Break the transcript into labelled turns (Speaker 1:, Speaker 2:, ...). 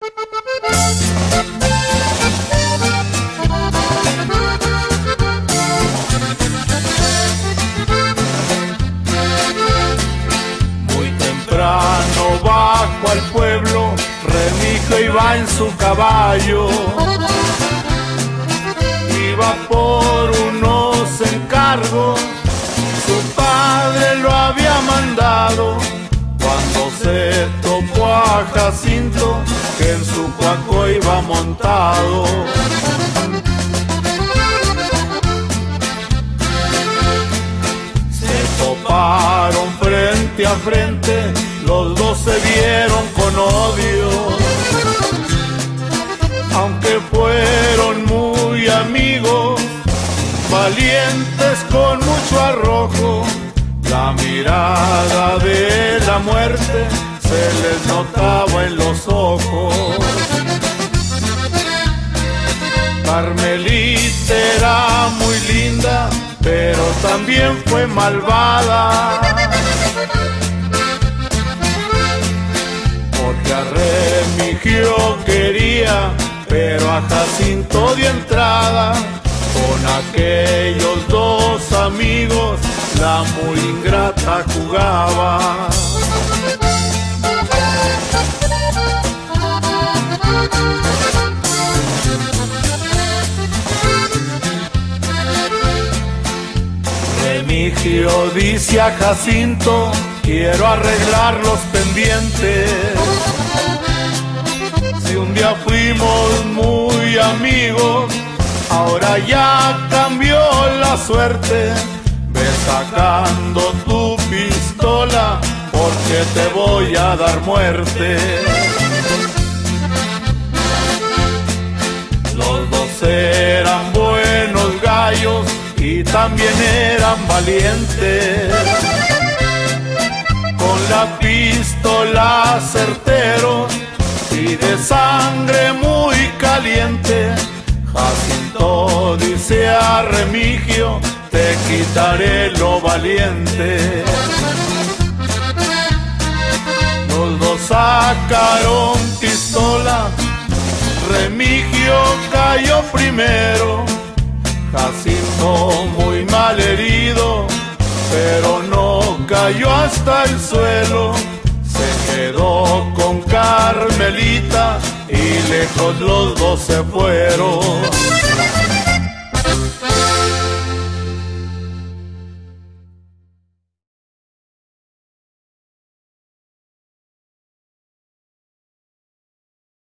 Speaker 1: Muy temprano bajo al pueblo, Remigio iba en su caballo. Iba por unos encargos, su padre lo había mandado. Cuando se topó a Jacinto, que en su cuaco iba montado. Se toparon frente a frente, los dos se vieron con odio. Aunque fueron muy amigos, valientes con mucho arrojo, la mirada de la muerte se les notaba en los ojos. Carmelita era muy linda, pero también fue malvada, porque a Remigio quería, pero a Jacinto dio entrada. Con aquellos dos amigos la muy ingrata jugaba. Remigio dice a Jacinto: quiero arreglar los pendientes. Si un día fuimos muy amigos, ahora ya cambió la suerte. Ve sacando tu pistola, porque te voy a dar muerte. Los dos eran buenos gallos y también eran valientes. Con la pistola certeros y de sangre muy caliente, Jacinto dice a Remigio: te quitaré lo valiente. Los dos sacaron pistola, Remigio cayó primero. Jacinto muy mal herido, pero no cayó hasta el suelo. Se quedó con Carmelita y lejos los dos se fueron.